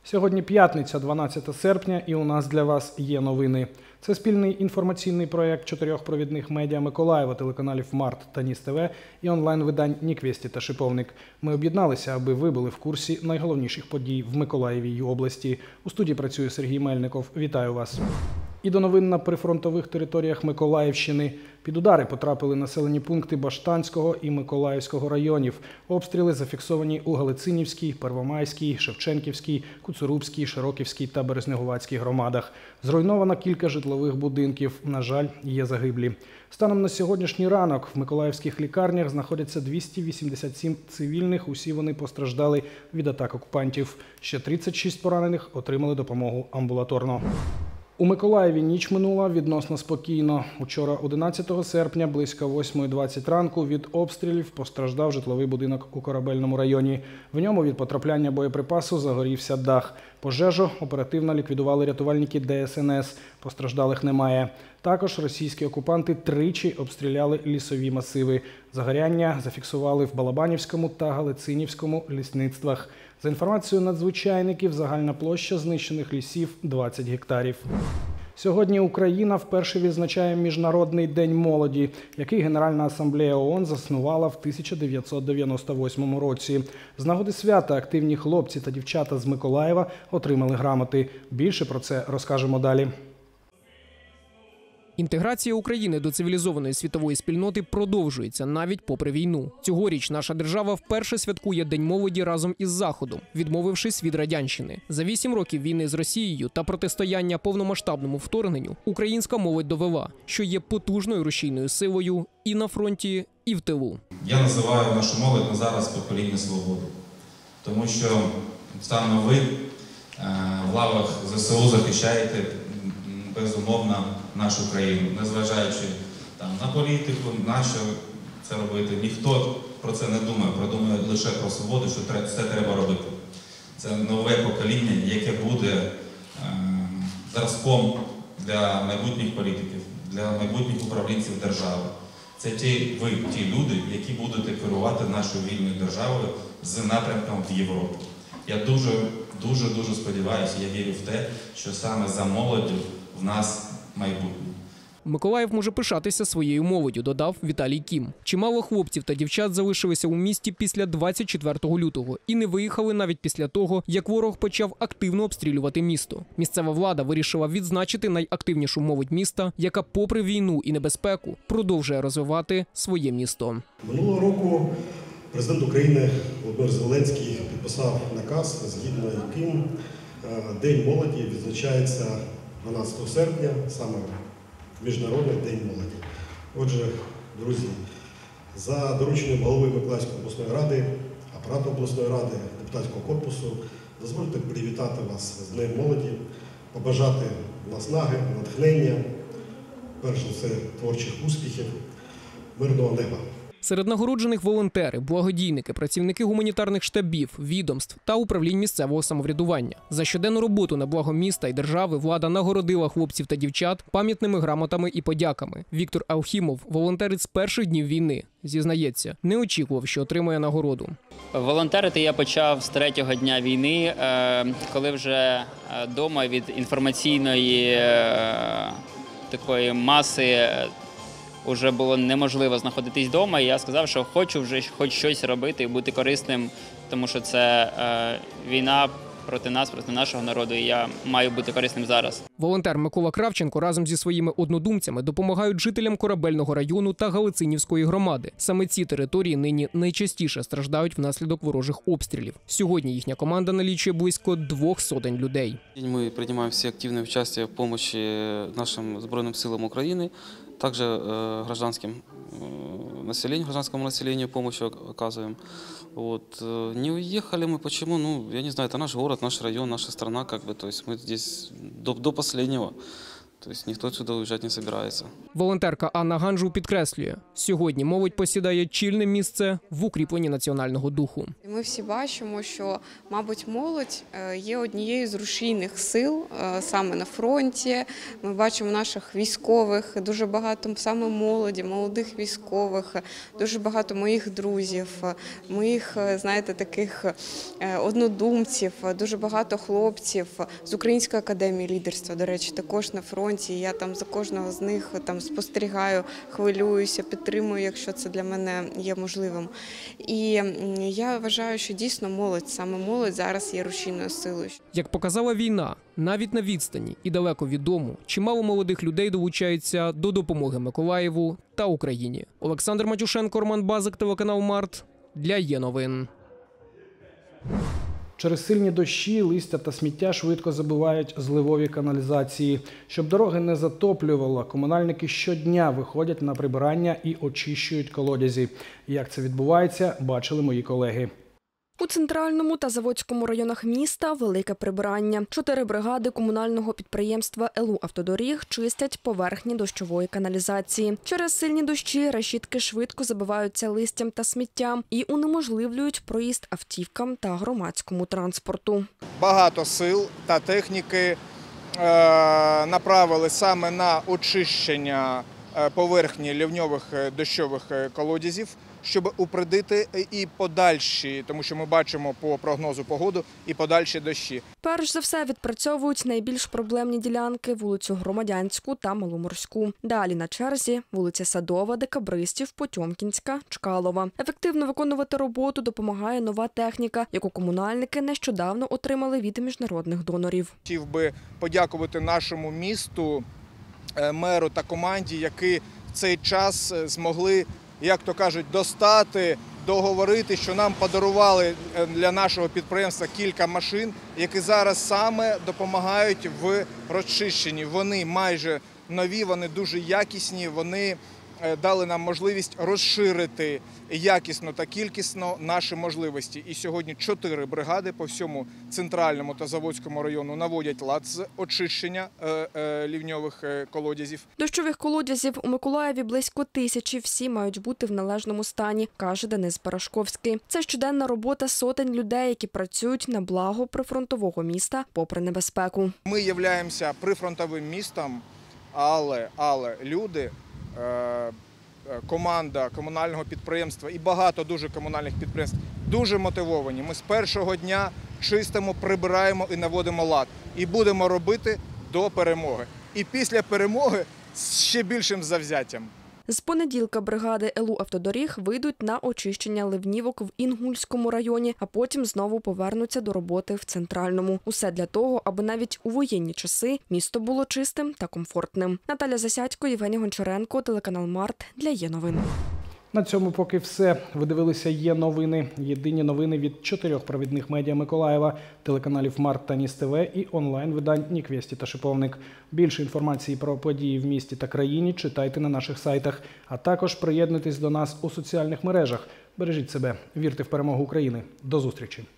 Сьогодні п'ятниця, 12 серпня, і у нас для вас є новини. Це спільний інформаційний проєкт 4 провідних медіа Миколаєва, телеканалів Март та Ніс ТВ і онлайн-видань Ніквєсті та Шиповник. Ми об'єдналися, аби ви були в курсі найголовніших подій в Миколаєві й області. У студії працює Сергій Мельников. Вітаю вас. І до новин на прифронтових територіях Миколаївщини. Під удари потрапили населені пункти Баштанського і Миколаївського районів. Обстріли зафіксовані у Галицинівській, Первомайській, Шевченківській, Куцурубській, Широківській та Березнеговацькій громадах. Зруйновано кілька житлових будинків. На жаль, є загиблі. Станом на сьогоднішній ранок в миколаївських лікарнях знаходяться 287 цивільних. Усі вони постраждали від атак окупантів. Ще 36 поранених отримали допомогу амбулаторно. У Миколаєві ніч минула відносно спокійно. Учора, 11 серпня, близько 8:20 ранку, від обстрілів постраждав житловий будинок у Корабельному районі. В ньому від потрапляння боєприпасу загорівся дах. Пожежу оперативно ліквідували рятувальники ДСНС. Постраждалих немає. Також російські окупанти тричі обстріляли лісові масиви. Загоряння зафіксували в Балабанівському та Галицинівському лісництвах. За інформацією надзвичайників, загальна площа знищених лісів – 20 гектарів. Сьогодні Україна вперше відзначає Міжнародний день молоді, який Генеральна асамблея ООН заснувала в 1998 році. З нагоди свята активні хлопці та дівчата з Миколаєва отримали грамоти. Більше про це розкажемо далі. Інтеграція України до цивілізованої світової спільноти продовжується навіть попри війну. Цьогоріч наша держава вперше святкує День молоді разом із Заходом, відмовившись від радянщини. За 8 років війни з Росією та протистояння повномасштабному вторгненню українська молодь довела, що є потужною рушійною силою і на фронті, і в тилу. Я називаю нашу молодь на зараз покоління свободи, тому що саме ви в лавах ЗСУ захищаєте безумовно нашу країну, незважаючи на політику, на що це робити. Ніхто про це не думає, продумує лише про свободу, що це треба робити. Це нове покоління, яке буде зразком для майбутніх політиків, для майбутніх управлінців держави. Це ті люди, які будете керувати нашою вільною державою з напрямком в Європу. Я дуже сподіваюся, я вірю в те, що саме за молоддю в нас майбутнє. Миколаїв може пишатися своєю молоддю, додав Віталій Кім. Чимало хлопців та дівчат залишилися у місті після 24 лютого і не виїхали навіть після того, як ворог почав активно обстрілювати місто. Місцева влада вирішила відзначити найактивнішу молодь міста, яка попри війну і небезпеку продовжує розвивати своє місто. Минулого року президент України Володимир Зеленський підписав наказ, згідно яким День молоді відзначається 12 серпня, саме Міжнародний день молоді. Отже, друзі, за дорученням голови Миколаївської обласної ради, апарату обласної ради, депутатського корпусу, дозвольте привітати вас з Днем молоді, побажати наснаги, натхнення, перш за все творчих успіхів, мирного неба. Серед нагороджених волонтери, благодійники, працівники гуманітарних штабів, відомств та управлінь місцевого самоврядування. За щоденну роботу на благо міста і держави влада нагородила хлопців та дівчат пам'ятними грамотами і подяками. Віктор Алхімов, волонтерець з перших днів війни, зізнається, не очікував, що отримає нагороду. Волонтерити я почав з 3-го дня війни, коли вже вдома від інформаційної такої маси вже було неможливо знаходитись вдома, і я сказав, що хочу вже хоч щось робити і бути корисним, тому що це війна проти нас, проти нашого народу, і я маю бути корисним зараз. Волонтер Микола Кравченко разом зі своїми однодумцями допомагають жителям Корабельного району та Галицинівської громади. Саме ці території нині найчастіше страждають внаслідок ворожих обстрілів. Сьогодні їхня команда налічує близько 200 людей. Ми приймаємо всі активне участь в допомогі нашим Збройним силам України, также гражданскому населению помощь оказываем. Вот. Не уехали мы, почему? Ну, я не знаю, это наш город, наш район, наша страна, как бы, то есть мы здесь до последнего. Тобто ніхто сюди виїжджати не збирається. Волонтерка Анна Ганжу підкреслює, сьогодні молодь посідає чільне місце в укріпленні національного духу. Ми всі бачимо, що, мабуть, молодь є однією з рушійних сил саме на фронті. Ми бачимо наших військових, дуже багато саме молоді, молодих військових, дуже багато моїх друзів, моїх, знаєте, таких однодумців, дуже багато хлопців з Української академії лідерства, до речі, також на фронті. Я там за кожного з них там спостерігаю, хвилююся, підтримую, якщо це для мене є можливим. І я вважаю, що дійсно молодь, саме молодь зараз є рушійною силою. Як показала війна, навіть на відстані і далеко від дому, чимало молодих людей долучаються до допомоги Миколаєву та Україні. Олександр Матюшенко, Роман Базик, телеканал Март для Є-новин. Через сильні дощі, листя та сміття швидко забивають зливові каналізації. Щоб дороги не затоплювало, комунальники щодня виходять на прибирання і очищують колодязі. Як це відбувається, бачили мої колеги. У Центральному та Заводському районах міста велике прибирання. 4 бригади комунального підприємства ЛУ «Автодоріг» чистять поверхні дощової каналізації. Через сильні дощі решітки швидко забиваються листям та сміттям і унеможливлюють проїзд автівкам та громадському транспорту. Багато сил та техніки направили саме на очищення поверхні ливньових дощових колодязів, щоб упредити і подальші, тому що ми бачимо по прогнозу погоди, і подальші дощі. Перш за все відпрацьовують найбільш проблемні ділянки – вулицю Громадянську та Маломорську. Далі на черзі – вулиця Садова, Декабристів, Потьомкінська, Чкалова. Ефективно виконувати роботу допомагає нова техніка, яку комунальники нещодавно отримали від міжнародних донорів. Хотів би подякувати нашому місту, меру та команді, які в цей час змогли, як то кажуть, достати, договорити, що нам подарували для нашого підприємства кілька машин, які зараз саме допомагають в розчищенні. Вони майже нові, вони дуже якісні, вони дали нам можливість розширити якісно та кількісно наші можливості. І сьогодні 4 бригади по всьому Центральному та Заводському району наводять лад з очищення ливньових колодязів. Дощових колодязів у Миколаєві близько 1000, всі мають бути в належному стані, каже Денис Барашковський. Це щоденна робота сотень людей, які працюють на благо прифронтового міста попри небезпеку. Ми являємося прифронтовим містом, але люди, команда комунального підприємства і багато дуже комунальних підприємств дуже мотивовані. Ми з першого дня чистимо, прибираємо і наводимо лад. І будемо робити до перемоги. І після перемоги з ще більшим завзяттям. З понеділка бригади ЛУ «Автодоріг» вийдуть на очищення ливнівок в Інгульському районі, а потім знову повернуться до роботи в Центральному. Усе для того, аби навіть у воєнні часи місто було чистим та комфортним. Наталя Засядько, Євгеній Гончаренко, телеканал Март для Є-новин. На цьому поки все. Ви дивилися Є-новини. Єдині новини від 4 провідних медіа Миколаєва, телеканалів Март та Ніс ТВ і онлайн-видань Ніквесті та Шиповник. Більше інформації про події в місті та країні читайте на наших сайтах, а також приєднуйтесь до нас у соціальних мережах. Бережіть себе, вірте в перемогу України. До зустрічі!